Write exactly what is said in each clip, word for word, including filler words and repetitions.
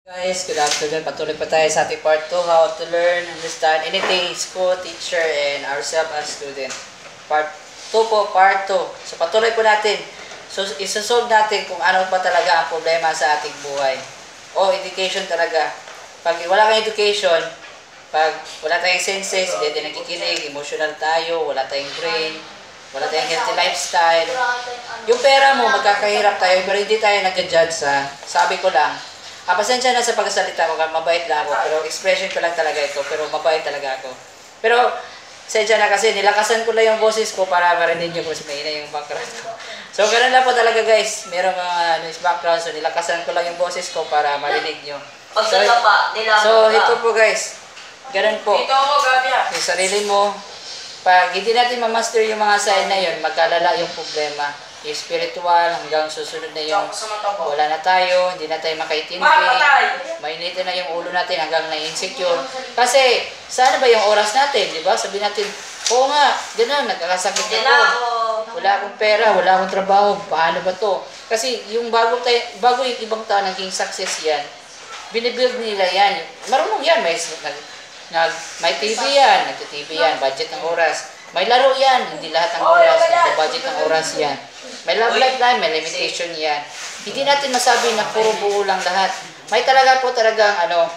Guys, good afternoon. Patuloy pa tayo sa ating part two, how to learn, understand anything, school, teacher, and ourselves as student. Part two po, part two. So patuloy po natin. So isasolve natin kung ano pa talaga ang problema sa ating buhay. O education talaga. Pag wala kang education, pag wala tayong senses, hindi tayo nakikinig, emotional tayo, wala tayong brain, wala tayong healthy lifestyle. Yung pera mo, magkakahirap tayo, pero hindi tayo nag-judge sa, sabi ko lang, Ah, pasensya na sa pagsasalita ko, mabait lang ako, pero expression ko lang talaga ito, pero mabait talaga ako. Pero, pasensya na kasi, nilakasan ko lang yung boses ko para marinig nyo kung mahina yung background ko. So, ganun lang po talaga guys, merong mga uh, background, so nilakasan ko lang yung boses ko para marinig nyo. So, so ito po guys, ganun po. Yung sarili mo, pag hindi natin ma-master yung mga sign na yun, magkalala yung problema. Yung spiritual, hanggang susunod na yung wala na tayo, hindi na tayo makaintindi, mainitin na yung ulo natin hanggang na-insecure. Kasi, saan ba yung oras natin, di ba? Sabihin natin, oo nga, gano'n, nagkakasakit ako, wala akong pera, wala akong trabaho, paano ba to? Kasi yung bago, tayo, bago yung ibang tao naging success yan, binibuild nila yan. Marunong yan, may, nag, nag, may T V yan, nag-T V yan, budget ng oras. May laro yan, hindi lahat ng oras, nag-budget ng oras yan. May love life lang, may limitation yan. Hindi natin masabi na puro buo lang lahat. May talaga po talagang ano,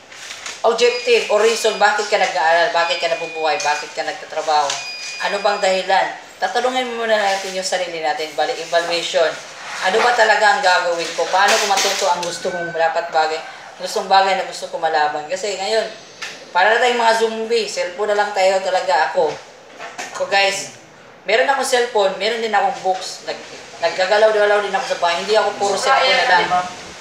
objective o reason bakit ka nag-aaral, bakit ka nabubuhay, bakit ka nagtatrabaho. Ano bang dahilan? Tatanungin muna natin yung sarili natin, balik evaluation. Ano ba talaga ang gagawin ko? Paano ko matuto ang gusto kong dapat bagay, gustong bagay na gusto ko malaman? Kasi ngayon, para na tayong mga zombie, cellphone na lang tayo talaga ako. So guys, meron akong cellphone, meron din akong books. Nag, naggagalaw-galaw din ako sa bahay. Hindi ako puro cellphone na lang.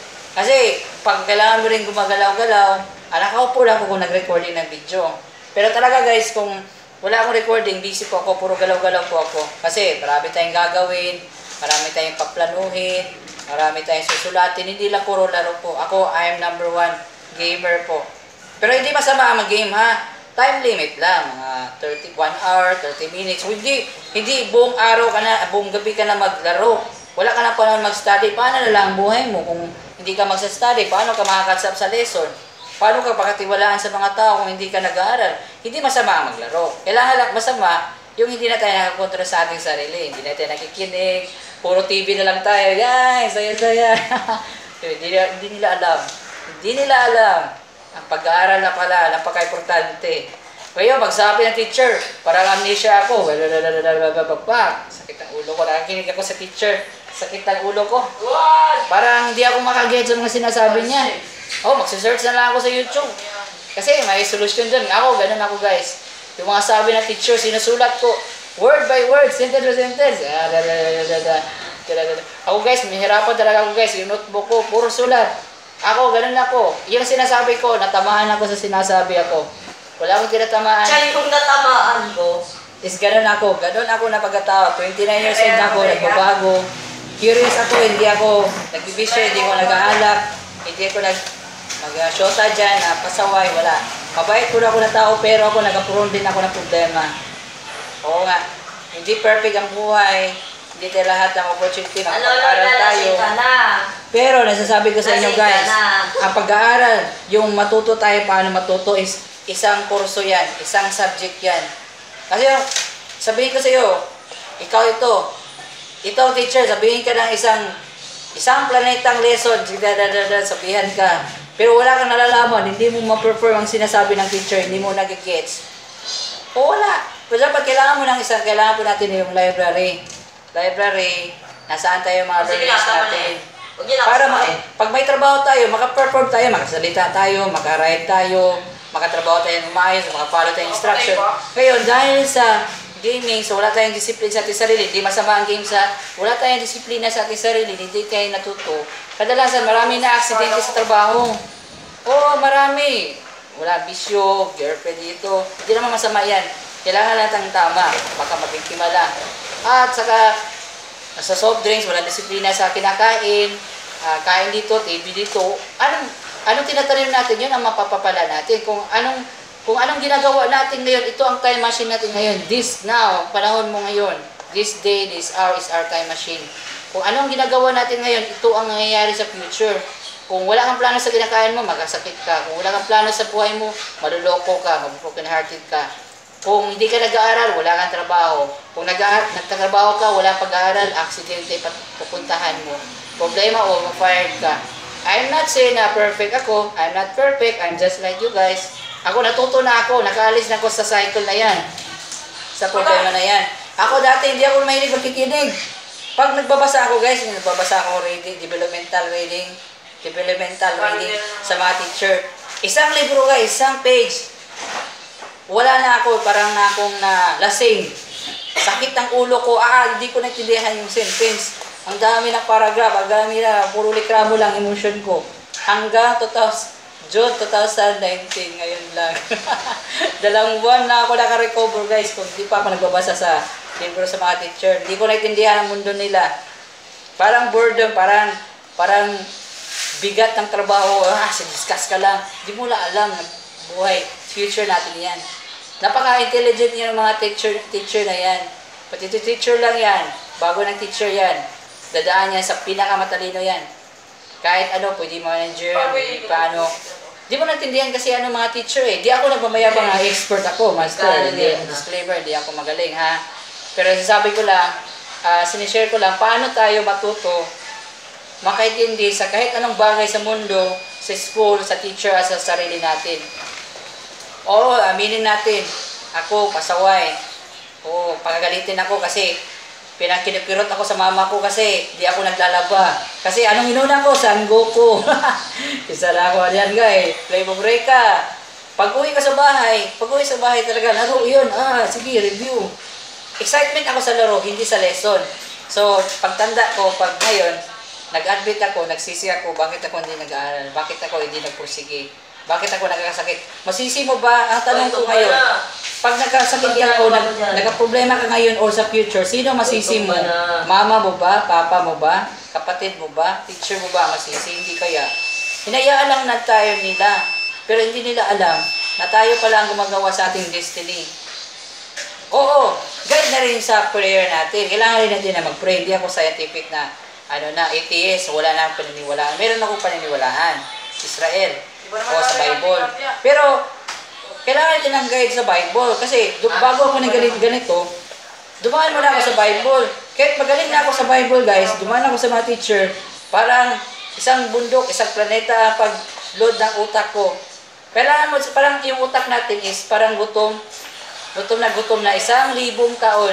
Kasi, pag kailangan mo rin gumagalaw-galaw, anak ako po lang ako kung nag-recording ng video. Pero talaga guys, kung wala akong recording, busy po ako, puro galaw-galaw po ako. Kasi, marami tayong gagawin, marami tayong paplanuhin, marami tayong susulatin. Hindi lang puro laro po. Ako, I am number one gamer po. Pero hindi masama ang mag-game ha. Time limit lang, mga thirty, one hour, thirty minutes. Hindi, hindi buong araw ka na, buong gabi ka na maglaro. Wala ka na panahon mag-study. Paano na lang ang buhay mo kung hindi ka mag-study? Paano ka makakatsap sa lesson? Paano ka pakatiwalaan sa mga tao kung hindi ka nag-aaral? Hindi masama ang maglaro. Kailangan lang masama yung hindi na tayo nakakontra sa ating sarili. Hindi na tayo nakikinig. Puro T V na lang tayo. Guys, saya-saya. hindi, hindi nila alam. Hindi nila alam. Ang pag-aaral na pala, napaka-importante. Kaya magsabi ng teacher, parang amnesia ako. Sakit ang ulo ko. Nakikinig ako sa teacher. Sakit ang ulo ko. Parang hindi ako makaget sa mga sinasabi niya. Oh, magsisearch na lang ako sa YouTube. Kasi may solusyon dun. Ako, ganun ako guys. Yung mga sabi ng teacher, sinusulat ko. Word by word, sentence by sentence. Ako guys, mahirapan talaga ako guys. Yung notebook ko, puro sulat. Ako, ganun ako. Yung sinasabi ko, natamaan ako sa sinasabi ako. Wala akong tinatamaan. Siya yung natamaan ko. Is ganun ako. Ganun ako na pagkatao. twenty-nine years old ako, nagbabago. Curious ako, hindi ako nagbibisyo, hindi ako nag-aalak. Hindi ako nag mag-shota dyan, uh, pasaway, wala. Mabait ko na ako na tao, pero ako nag-approve din ako ng problema. Oo nga. Hindi perfect ang buhay. Hindi tayo lahat ng opportunity, mag-aaral tayo. Pero nasasabi ko sa inyo guys, ang pag-aaral, yung matuto tayo paano matuto is isang kurso yan, isang subject yan. Kasi sabihin ko sa iyo, ikaw ito, ito teacher, sabihin ka ng isang isang planetang lesson, sabihan ka. Pero wala kang nalalaman, hindi mo ma-perform ang sinasabi ng teacher, hindi mo nag-gets. O wala. Pero dapat kailangan mo ng isang, kailangan po natin yung library. Library, nasaan tayo mga learners natin. Para pag may trabaho tayo, maka-perform tayo, makasalita tayo, maka-write tayo, makatrabaho tayo ng maayos, maka-follow tayong instruction. Ngayon, dahil sa gaming, so wala tayong disiplina sa ating sarili, hindi masama ang game sa, wala tayong disiplina sa ating sarili, hindi tayo natuto. Kadalasan, marami na aksidente sa trabaho. Oo, marami. Wala bisyo, girlfriend dito. Hindi naman masama yan. Kailangan lang tang tama, baka mabiktima lang. At saka, sa soft drinks, walang disiplina sa kinakain, uh, kain dito, T V dito. Anong, anong tinatanim natin, yun ang mapapapala natin. Kung anong, kung anong ginagawa natin ngayon, ito ang time machine natin ngayon. This now, panahon mo ngayon. This day, this hour is our time machine. Kung anong ginagawa natin ngayon, ito ang nangyayari sa future. Kung wala kang plano sa kinakain mo, magkasakit ka. Kung wala kang plano sa buhay mo, maluloko ka, mag-broken hearted ka. Kung hindi ka nag-aaral, wala kang trabaho. Kung nagtatrabaho ka, wala pag-aaral, aksidente pupuntahan mo. Problema o ma-fired ka. I'm not saying na perfect ako. I'm not perfect. I'm just like you guys. Ako natuto na ako. Nakaalis na ako sa cycle na yan. Sa problema na yan. Ako dati hindi ako mahilig magkikinig. Pag nagbabasa ako guys, nagbabasa ako reading, developmental reading, developmental reading sa mga teacher. Isang libro guys, isang page. Wala na ako, parang na akong na lasing. Sakit ng ulo ko, ah, hindi ko naintindihan yung sentence. Ang dami ng paragraph, ang dami na, puro likramo lang emotion ko. Hanggang June two thousand nineteen, ngayon lang. Dalawang buwan na ako naka-recover guys, kung hindi pa ako nagbabasa sa libro sa mga teacher. Hindi ko naintindihan ang mundo nila. Parang boredom, parang, parang, bigat ng trabaho, ah, discuss ka lang. Hindi mo lang alam na buhay, future natin yan. Napaka-intelligent yung mga teacher, teacher na yan. Pati teacher lang yan, bago ng teacher yan. Dadaan yan sa pinakamatalino yan. Kahit ano, pwede manager, paano. Di mo natindihan kasi ano mga teacher eh. Di ako nagmamayabang na expert ako, master. Hindi, disclaimer, di ako magaling ha. Pero sasabi ko lang, uh, sinishare ko lang, paano tayo matuto makaintindi sa kahit anong bagay sa mundo, sa school, sa teacher, at sa sarili natin. Oo, aminin natin. Ako, pasaway. Oo, pagagalitin ako kasi pinakinikurot ako sa mama ko kasi di ako naglalaba. Kasi anong inuna ko? San Goku. Isa na ako yan guys. Play mo break ka. Pag uwi ka sa bahay, pag uwi sa bahay talaga, laro yun. Ah, sige, review. Excitement ako sa laro, hindi sa lesson. So, pagtanda ko, pag ngayon, nag-admit ako, nagsisi ako, bakit ako hindi nag-aaral? Bakit ako hindi nagpursige? Bakit ako nagkakasakit? Masisi mo ba? Ang tanong ko ngayon, pag nagkasakit ka o nag, nagka-problema ka ngayon o sa future, sino masisi mo? Mama mo ba? Papa mo ba? Kapatid mo ba? Teacher mo ba masisi? Hindi kaya. Hinayaan lang na tayo nila, pero hindi nila alam na tayo pala ang gumagawa sa ating destiny. Oo, guide na rin sa prayer natin. Kailangan rin natin na mag-pray. Hindi ako scientific na ano na, atheist, wala na akong paniniwalaan. Meron akong paniniwalaan. Israel. O sa Bible. Pero, kailangan natin ng guide sa Bible. Kasi, bago ako nagalit ganito, dumaan muna ako sa Bible. Kahit magaling na ako sa Bible, guys, dumaan ako sa mga teacher, parang isang bundok, isang planeta, pag-load ng utak ko. Kailangan mo, parang yung utak natin is parang gutom, gutom na gutom na isang libong taon.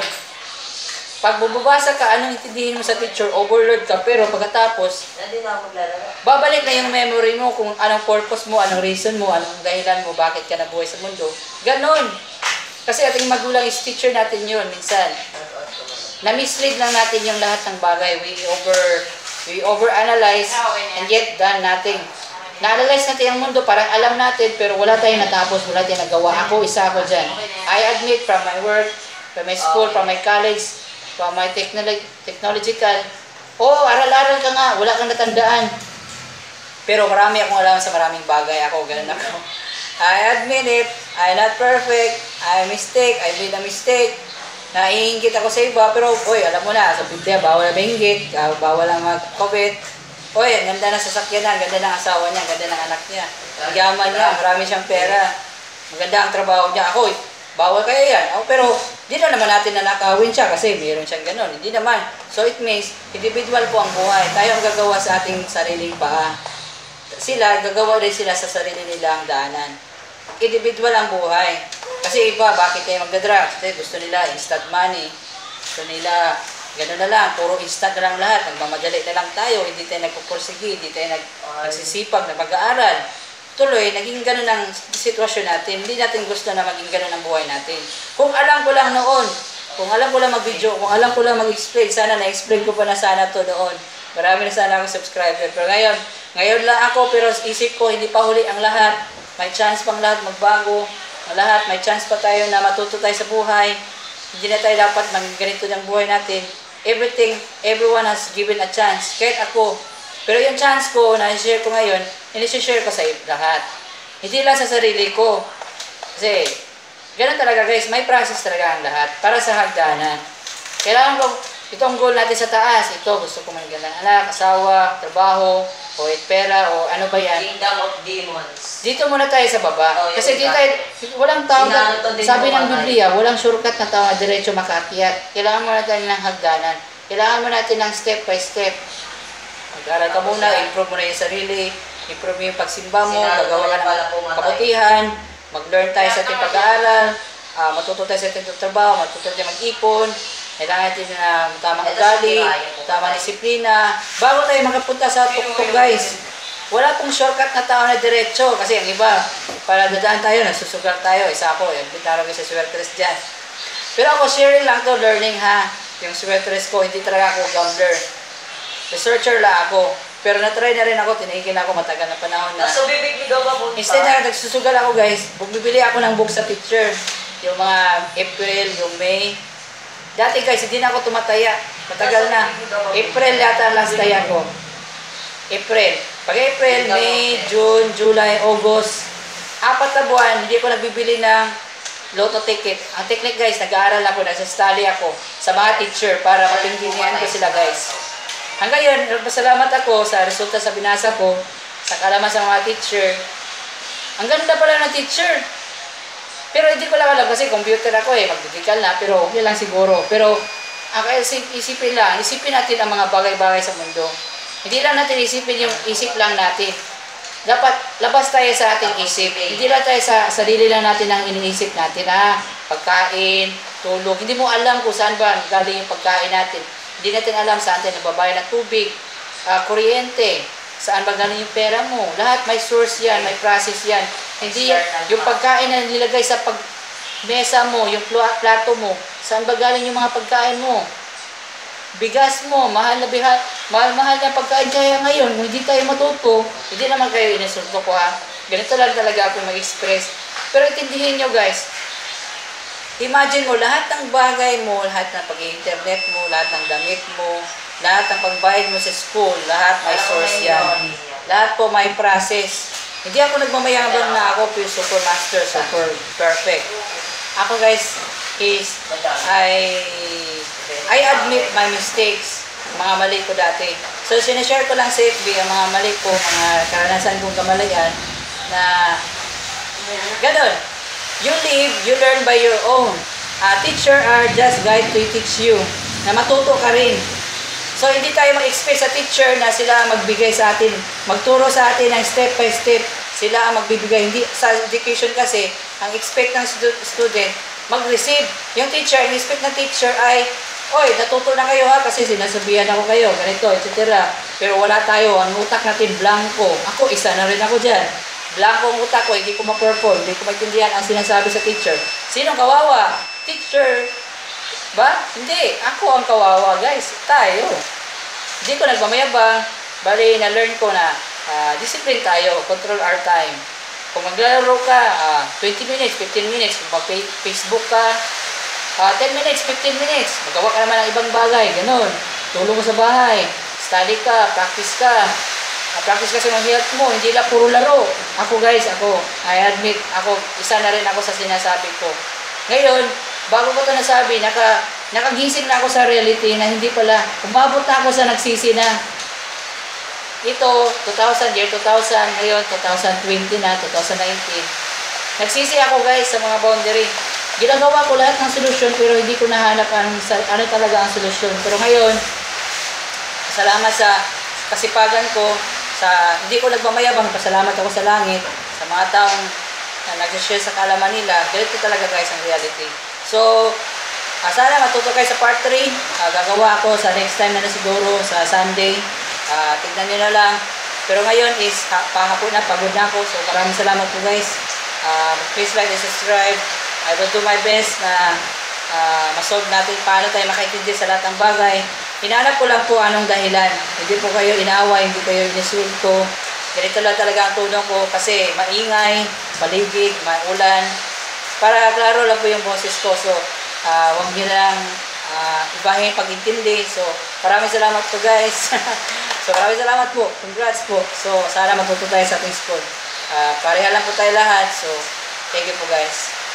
Pag bubabasa ka, anong intindihin mo sa teacher, overload ka, pero pagkatapos, babalik na yung memory mo kung anong purpose mo, anong reason mo, anong dahilan mo, bakit ka nabuhay sa mundo. Ganon. Kasi ating magulang is teacher natin yun, minsan. Na-mislead lang natin yung lahat ng bagay. We over, we overanalyze, and yet done nothing. Na-analyze natin ang mundo, parang alam natin, pero wala tayong natapos, wala tayong nagawa. Ako, isa ako dyan. I admit from my work, from my school, from my college, from my technolo technological, oh, aral-aral ka nga, wala kang natandaan. Pero marami akong alam sa maraming bagay. Ako, ganun ako. I admit it, I'm not perfect, I mistake, I made a mistake. Naiingit ako sa iba, pero, oy, alam mo na, sa Biblia, bawal na maingit, bawal na mag-COVID. Oy, ang ganda ng sasakyan na, ang ganda ng asawa niya, ang ganda ng anak niya. Ang yaman niya, marami siyang pera. Maganda ang trabaho niya. Ako, bawal kaya yan. Oh, pero, di na naman natin nanakawin siya kasi mayroon siyang ganon. Hindi naman. So, it means, individual po ang buhay. Tayo ang gagawa sa ating sariling paa. Sila, gagawa rin sila sa sarili nilang daanan. Individual ang buhay. Kasi iba, bakit tayo magdadrugs? Kasi gusto nila instant money. Gusto nila, gano'n na lang, puro instant na lang lahat. Nagmamadali na lang tayo, hindi tayo nagpupursige, hindi tayo nag, nagsisipag na mag-aaral. Tuloy, naging gano'n ang sitwasyon natin. Hindi natin gusto na maging gano'n ang buhay natin. Kung alam ko lang noon, kung alam ko lang mag-video, kung alam ko lang mag-explain, sana na-explain ko pa na sana to noon. Marami na sana akong subscriber. Pero ngayon, ngayon lang ako, pero isip ko, hindi pa huli ang lahat. May chance pang lahat magbago. Ang lahat, may chance pa tayo na matuto tayo sa buhay. Hindi na tayo dapat maging ganito ng buhay natin. Everything, everyone has given a chance. Kahit ako. Pero yung chance ko na i-share ko ngayon, i-share ko sa lahat. Hindi lang sa sarili ko. Kasi, ganun talaga guys, may process talaga ang lahat para sa hagdanan. Kailangan ko, ito ang goal natin sa taas. Ito, gusto ko magandang anak, asawa, trabaho, o pera, o ano ba yan. Kingdom of Demons. Dito muna tayo sa baba. Oh, Kasi dito yung tayo, walang tao, Sinalo to din sabi mo, ng Manay. Biblia, walang shortcut na tao na diretso makaakyat. Kailangan mo natin ng hagdanan. Kailangan mo natin ng step by step. Mag-aral ka Tapos muna, yan. improve mo na yung sarili, improve mo yung pagsimba mo, Sinalo gagawa ka yan pala ng pumatay. kabutihan, mag-learn tayo sa ating pag-aaral, uh, matuto tayo sa ating trabaho, matuto tayo mag-ipon, kailangan natin na uh, tamang Ito ugali, si Ryan po. tamang disiplina, bago tayo makapunta sa tuktok guys. Wala pong shortcut na tao na diretso kasi ang iba, para dadaan tayo, nagsusugal tayo, isa ako, yung bitaro ko sa swertres dyan. Pero ako, sharing lang to, learning ha, yung swertres ko, hindi talaga ako gambler. Researcher lang ako. Pero na-try na rin ako, tinigil ako matagal na panahon na. Nasa bibig ni daw ba punta? Instead na nagsusugal ako guys, bumibili ako ng book sa teacher. Yung mga April, yung May. Dati guys, hindi na ako tumataya. Matagal na. April yata last taya ko. April. Pag April, May, June, July, August. Apat na buwan, hindi ko nagbibili ng lotto ticket. Ang technique guys, nag-aaral ako, nasa-study ako sa mga teacher para matindihan ko sila guys. Hanggang yun, nagpasalamat ako sa resulta sa binasa ko, sa kalaman sa mga teacher. Ang ganda pala ng teacher. Pero hindi ko lang alam kasi computer ako eh, mag-medical na, pero okay lang siguro. Pero ang isipin lang, isipin natin ang mga bagay-bagay sa mundo. Hindi lang natin isipin yung isip lang natin. Dapat labas tayo sa ating isip. Hindi lang tayo sa sarili lang natin ang iniisip natin. Ah, pagkain, tulog. Hindi mo alam kung saan ba galing yung pagkain natin. Hindi natin alam saan tayo nagbabayad ng tubig, uh, kuryente, saan ba galing yung pera mo. Lahat may source yan, may process yan. Hindi yung pagkain na nilagay sa pag mesa mo, yung plato mo, saan ba galing yung mga pagkain mo. Bigas mo, mahal na bihal, mahal-mahal na pagkain. Kaya ngayon, kung hindi tayo matuto, hindi naman kayo inasulto ko ha. Ganito lang talaga ako mag-express. Pero intindihin nyo guys, imagine mo, lahat ng bagay mo, lahat ng pag-internet mo, lahat ng damit mo, lahat ng pagbayad mo sa school, lahat may source yan. Lahat po may process. Hindi ako nagmamayabang na ako po super master, super perfect. Ako guys, is, I, I admit my mistakes, mga mali ko dati. So, sinashare ko lang sa F B ang mga mali ko, mga karanasan kong kamalayan, na ganun. You live, you learn by your own. Uh, teacher are just guide to teach you. Na matuto ka rin. So, hindi tayo mag-expect sa teacher na sila magbigay sa atin, magturo sa atin ng step by step. Sila ang magbibigay. Hindi, sa education kasi, ang expect ng student, mag-receive. Yung teacher, ang expect ng teacher ay, oy, natuto na kayo ha, kasi sinasabihan ako kayo, ganito, et cetera. Pero wala tayo, ang utak natin, blanco. Ako, isa na rin ako dyan. Blanco ang utak ko, hindi ko ma-perform, hindi ko maintindihan ang sinasabi sa teacher. Sinong kawawa? Teacher. Ba? Hindi. Ako ang kawawa, guys. Tayo. Hindi ko nagmamayabang. Bali, na-learn ko na uh, discipline tayo, control our time. Kung maglalaro ka, uh, twenty minutes, fifteen minutes. Kung mag-Facebook ka, uh, ten minutes, fifteen minutes. Magawa ka naman ng ibang bagay. Ganon. Tulong mo sa bahay. Study ka, practice ka. Practice kasi ng health mo, hindi lang puro laro. Ako guys, ako, I admit, ako, isa na rin ako sa sinasabi ko. Ngayon, bago ko ito nasabi, naka, nakagising na ako sa reality na hindi pala, umabot na ako sa nagsisi na. Ito, two thousand, year two thousand, ngayon, two thousand twenty na, two thousand nineteen. Nagsisi ako guys sa mga boundary. Ginagawa ko lahat ng solusyon pero hindi ko nahanap ang, ano talaga ang solusyon. Pero ngayon, salamat sa kasipagan ko, sa hindi ko nagmamayabang, pasalamat ako sa langit, sa mga taong na nag-share sa kaalaman nila. Ganito talaga guys ang reality. So, uh, sana matuto kayo sa part three. Uh, gagawa ako sa next time na na siguro, sa Sunday. Uh, tignan nyo na lang. Pero ngayon is, ha, pahapon na, pagod na ako. So, maraming salamat po guys. Uh, please like and subscribe. I will do my best na uh, masolve natin paano tayo makaintindi sa lahat ng bagay. Hinanap ko lang po anong dahilan. Hindi po kayo inaaway, hindi kayo inisulto. Ganito lang talaga ang tulong ko kasi maingay, paligid, maulan. Para klaro lang po yung boses ko. So, uh, huwag nyo lang uh, ibahin pag-intindi. So, maraming salamat po guys. So, maraming salamat po. Congrats po. So, sana matuto tayo sa ating school. Uh, pareha lang po tayo lahat. So, thank you po guys.